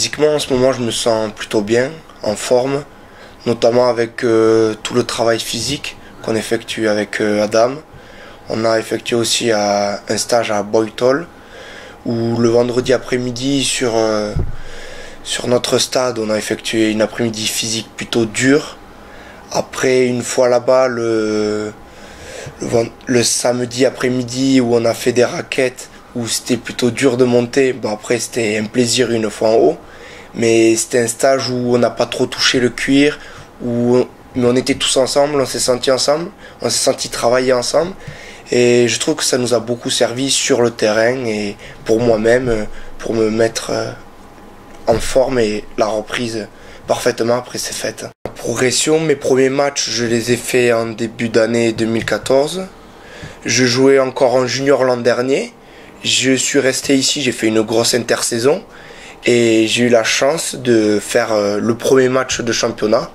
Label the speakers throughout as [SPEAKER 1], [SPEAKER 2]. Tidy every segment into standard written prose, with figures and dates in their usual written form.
[SPEAKER 1] Physiquement, en ce moment, je me sens plutôt bien, en forme, notamment avec tout le travail physique qu'on effectue avec Adam. On a effectué aussi un stage à Boytol, où le vendredi après-midi, sur notre stade, on a effectué une après-midi physique plutôt dure. Après, une fois là-bas, le samedi après-midi, où on a fait des raquettes, où c'était plutôt dur de monter. Bon, après, c'était un plaisir une fois en haut. Mais c'était un stage où on n'a pas trop touché le cuir, mais on était tous ensemble, on s'est sentis ensemble, on s'est sentis travailler ensemble. Et je trouve que ça nous a beaucoup servi sur le terrain et pour moi-même, pour me mettre en forme, et la reprise parfaitement après c'est fait. La progression, mes premiers matchs, je les ai faits en début d'année 2014. Je jouais encore en junior l'an dernier. Je suis resté ici, j'ai fait une grosse intersaison et j'ai eu la chance de faire le premier match de championnat.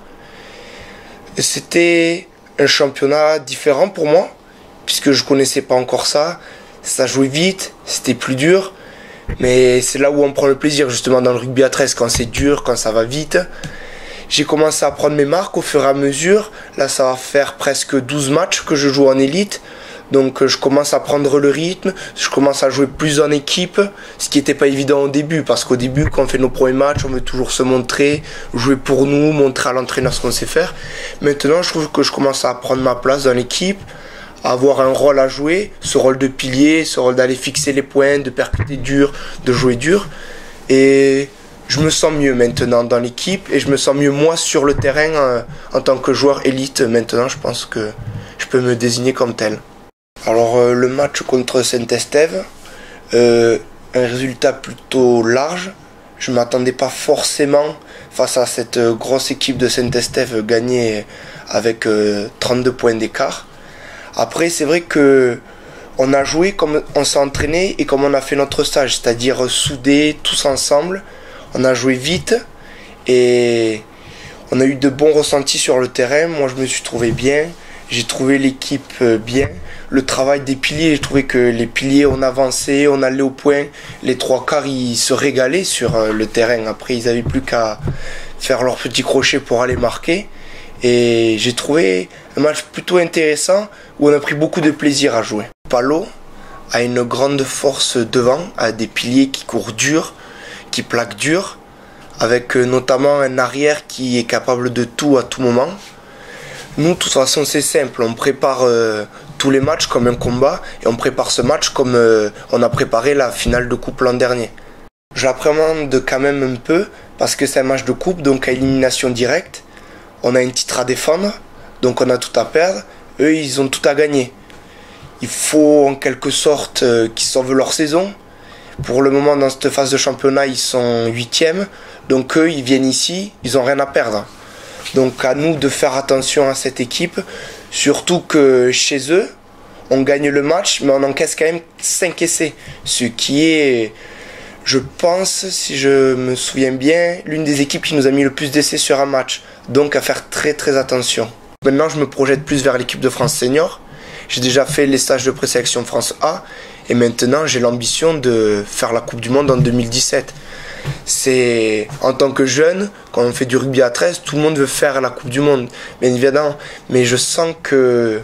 [SPEAKER 1] C'était un championnat différent pour moi, puisque je connaissais pas encore ça. Ça jouait vite, c'était plus dur, mais c'est là où on prend le plaisir, justement, dans le rugby à 13, quand c'est dur, quand ça va vite. J'ai commencé à prendre mes marques au fur et à mesure. Là, ça va faire presque 12 matchs que je joue en élite. Donc je commence à prendre le rythme, je commence à jouer plus en équipe, ce qui n'était pas évident au début, parce qu'au début, quand on fait nos premiers matchs, on veut toujours se montrer, jouer pour nous, montrer à l'entraîneur ce qu'on sait faire. Maintenant, je trouve que je commence à prendre ma place dans l'équipe, à avoir un rôle à jouer, ce rôle de pilier, ce rôle d'aller fixer les points, de percuter dur, de jouer dur. Et je me sens mieux maintenant dans l'équipe, et je me sens mieux moi sur le terrain en tant que joueur élite. Maintenant, je pense que je peux me désigner comme tel. Alors le match contre Saint-Estève, un résultat plutôt large. Je ne m'attendais pas forcément face à cette grosse équipe de Saint-Estève gagner avec 32 points d'écart. Après, c'est vrai que on a joué comme on s'est entraîné et comme on a fait notre stage, c'est-à-dire soudés, tous ensemble. On a joué vite et on a eu de bons ressentis sur le terrain. Moi, je me suis trouvé bien. J'ai trouvé l'équipe bien. Le travail des piliers, j'ai trouvé que les piliers, on avançait, on allait au point. Les trois quarts, ils se régalaient sur le terrain. Après, ils n'avaient plus qu'à faire leur petit crochet pour aller marquer. Et j'ai trouvé un match plutôt intéressant où on a pris beaucoup de plaisir à jouer. Palo a une grande force devant, a des piliers qui courent dur, qui plaquent dur, avec notamment un arrière qui est capable de tout à tout moment. Nous, de toute façon, c'est simple. On prépare tous les matchs comme un combat et on prépare ce match comme on a préparé la finale de coupe l'an dernier. J'appréhende quand même un peu parce que c'est un match de coupe, donc à élimination directe. On a un titre à défendre, donc on a tout à perdre. Eux, ils ont tout à gagner. Il faut en quelque sorte qu'ils sauvent leur saison. Pour le moment, dans cette phase de championnat, ils sont 8e. Donc eux, ils viennent ici, ils n'ont rien à perdre. Donc à nous de faire attention à cette équipe, surtout que chez eux, on gagne le match, mais on encaisse quand même 5 essais. Ce qui est, je pense, si je me souviens bien, l'une des équipes qui nous a mis le plus d'essais sur un match. Donc à faire très très attention. Maintenant, je me projette plus vers l'équipe de France senior. J'ai déjà fait les stages de présélection France A. Et maintenant, j'ai l'ambition de faire la Coupe du Monde en 2017. C'est en tant que jeune, quand on fait du rugby à 13, tout le monde veut faire la Coupe du Monde, bien évidemment. Mais je sens que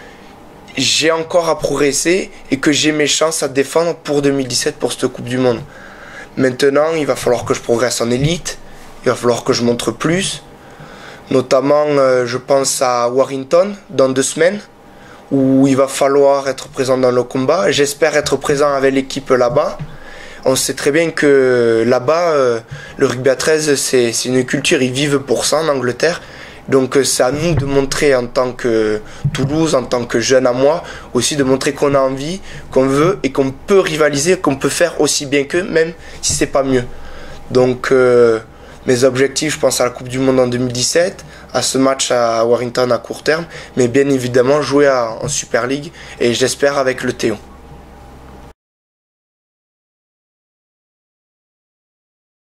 [SPEAKER 1] j'ai encore à progresser et que j'ai mes chances à défendre pour 2017 pour cette Coupe du Monde. Maintenant, il va falloir que je progresse en élite, il va falloir que je montre plus. Notamment, je pense à Warrington dans 2 semaines, où il va falloir être présent dans le combat. J'espère être présent avec l'équipe là-bas. On sait très bien que là-bas, le rugby à 13, c'est une culture, ils vivent pour ça en Angleterre. Donc c'est à nous de montrer en tant que Toulouse, en tant que jeune à moi, aussi de montrer qu'on a envie, qu'on veut et qu'on peut rivaliser, qu'on peut faire aussi bien qu'eux, même si c'est pas mieux. Donc mes objectifs, je pense à la Coupe du Monde en 2017, à ce match à Warrington à court terme, mais bien évidemment jouer en Super League et j'espère avec le Théo.